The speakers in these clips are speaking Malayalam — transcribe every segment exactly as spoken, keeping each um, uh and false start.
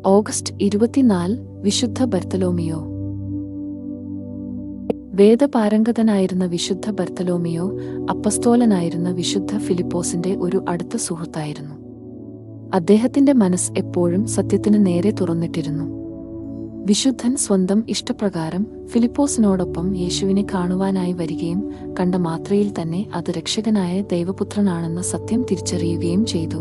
ഓഗസ്റ്റ് ഇരുപത്തിനാല് വിശുദ്ധ ബർത്തലോമിയോ. വേദപാരംഗതനായിരുന്ന വിശുദ്ധ ബർത്തലോമിയോ അപ്പസ്തോലനായിരുന്ന വിശുദ്ധ ഫിലിപ്പോസിന്റെ ഒരു അടുത്ത സുഹൃത്തായിരുന്നു. അദ്ദേഹത്തിന്റെ മനസ്സ് എപ്പോഴും സത്യത്തിന് നേരെ തുറന്നിട്ടിരുന്നു. വിശുദ്ധൻ സ്വന്തം ഇഷ്ടപ്രകാരം ഫിലിപ്പോസിനോടൊപ്പം യേശുവിനെ കാണുവാനായി വരികയും കണ്ട മാത്രയിൽ തന്നെ അത് രക്ഷകനായ ദൈവപുത്രനാണെന്ന സത്യം തിരിച്ചറിയുകയും ചെയ്തു.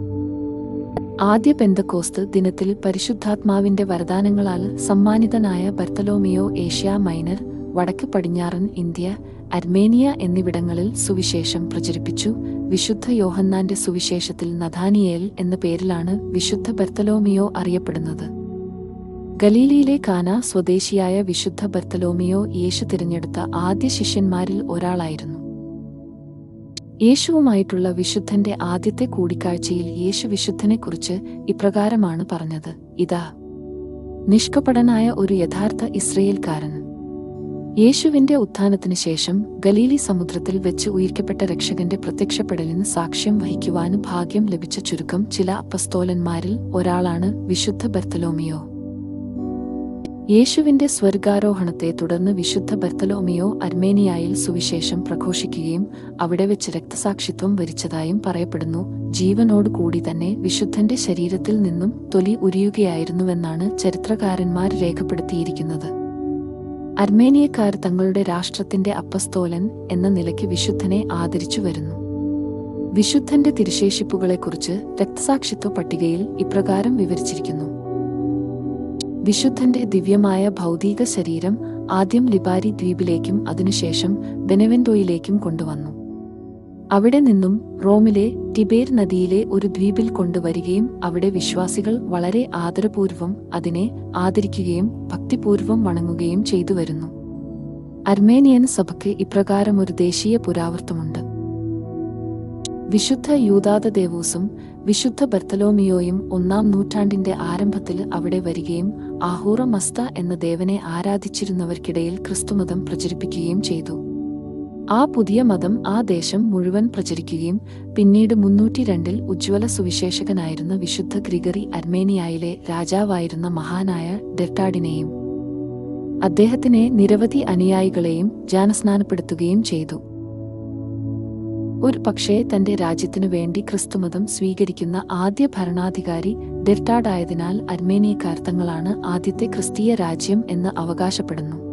ആദ്യ പെന്തക്കോസ്ത് ദിനത്തിൽ പരിശുദ്ധാത്മാവിന്റെ വരദാനങ്ങളാൽ സമ്മാനിതനായ ബർത്തലോമിയോ ഏഷ്യ മൈനർ, വടക്ക് പടിഞ്ഞാറൻ ഇന്ത്യ, അർമേനിയ എന്നിവിടങ്ങളിൽ സുവിശേഷം പ്രചരിപ്പിച്ചു. വിശുദ്ധ യോഹന്നാന്റെ സുവിശേഷത്തിൽ നഥാനിയേൽ എന്ന പേരിലാണ് വിശുദ്ധ ബർത്തലോമിയോ അറിയപ്പെടുന്നത്. ഗലീലയിലെ കാന സ്വദേശിയായ വിശുദ്ധ ബർത്തലോമിയോ യേശു തിരഞ്ഞെടുത്ത ആദ്യ ശിഷ്യന്മാരിൽ ഒരാളായിരുന്നു. യേശുവുമായിട്ടുള്ള വിശുദ്ധന്റെ ആദ്യത്തെ കൂടിക്കാഴ്ചയിൽ യേശു വിശുദ്ധനെക്കുറിച്ച് ഇപ്രകാരമാണ് പറഞ്ഞത്: ഇതാ, നിഷ്കപടനായ ഒരു യഥാർത്ഥ ഇസ്രയേൽക്കാരൻ. യേശുവിന്റെ ഉത്ഥാനത്തിന് ശേഷം ഗലീലി സമുദ്രത്തിൽ വെച്ച് ഉയിർക്കപ്പെട്ട രക്ഷകന്റെ പ്രത്യക്ഷപ്പെടലിന് സാക്ഷ്യം വഹിക്കുവാന് ഭാഗ്യം ലഭിച്ച ചുരുക്കം ചില അപ്പസ്തോലന്മാരിൽ ഒരാളാണ് വിശുദ്ധ ബർത്തലോമിയോ. യേശുവിന്റെ സ്വർഗാരോഹണത്തെ തുടർന്ന് വിശുദ്ധ ബർത്തലോമിയോ അർമേനിയായിൽ സുവിശേഷം പ്രഘോഷിക്കുകയും അവിടെ വെച്ച് രക്തസാക്ഷിത്വം വരിച്ചതായും പറയപ്പെടുന്നു. ജീവനോട് കൂടി തന്നെ വിശുദ്ധന്റെ ശരീരത്തിൽ നിന്നും തൊലി ഉരിയുകയായിരുന്നുവെന്നാണ് ചരിത്രകാരന്മാർ രേഖപ്പെടുത്തിയിരിക്കുന്നത്. അർമേനിയക്കാർ തങ്ങളുടെ രാഷ്ട്രത്തിന്റെ അപ്പസ്തോലൻ എന്ന നിലയ്ക്ക് വിശുദ്ധനെ ആദരിച്ചു വരുന്നു. വിശുദ്ധന്റെ തിരുശേഷിപ്പുകളെക്കുറിച്ച് രക്തസാക്ഷിത്വ പട്ടികയിൽ ഇപ്രകാരം വിവരിച്ചിരിക്കുന്നു: വിശുദ്ധന്റെ ദിവ്യമായ ഭൗതിക ശരീരം ആദ്യം ലിബാരി ദ്വീപിലേക്കും അതിനുശേഷം ബെനവെന്റോയിലേക്കും കൊണ്ടുവന്നു. അവിടെ നിന്നും റോമിലെ ടിബേർ നദിയിലെ ഒരു ദ്വീപിൽ കൊണ്ടുവരികയും അവിടെ വിശ്വാസികൾ വളരെ ആദരപൂർവം അതിനെ ആദരിക്കുകയും ഭക്തിപൂർവം വണങ്ങുകയും ചെയ്തു വരുന്നു. അർമേനിയൻ സഭയ്ക്ക് ഇപ്രകാരം ഒരു ദേശീയ പുരാവൃത്തമുണ്ട്. വിശുദ്ധ യൂദാദദേവൂസും വിശുദ്ധ ബർത്തലോമിയോയും ഒന്നാം നൂറ്റാണ്ടിന്റെ ആരംഭത്തിൽ അവിടെ വരികയും ആഹൂറ മസ്ത എന്ന ദേവനെ ആരാധിച്ചിരുന്നവർക്കിടയിൽ ക്രിസ്തുമതം പ്രചരിപ്പിക്കുകയും ചെയ്തു. ആ പുതിയ മതം ആ ദേശം മുഴുവൻ പ്രചരിക്കുകയും പിന്നീട് മുന്നൂറ്റി രണ്ടിൽ ഉജ്ജ്വല സുവിശേഷകനായിരുന്ന വിശുദ്ധ ഗ്രിഗറി അർമേനിയയിലെ രാജാവായിരുന്ന മഹാനായ ഡെർട്ടാഡിനെയും അദ്ദേഹത്തിനെ നിരവധി അനുയായികളെയും ജാനസ്നാനപ്പെടുത്തുകയും ചെയ്തു. ഒരു പക്ഷേ തന്റെ രാജ്യത്തിനു വേണ്ടി ക്രിസ്തുമതം സ്വീകരിക്കുന്ന ആദ്യ ഭരണാധികാരി ഡെർട്ടാഡായതിനാൽ അർമേനിയക്കാർ തങ്ങളാണ് ആദ്യത്തെ ക്രിസ്തീയ രാജ്യം എന്ന് അവകാശപ്പെടുന്നു.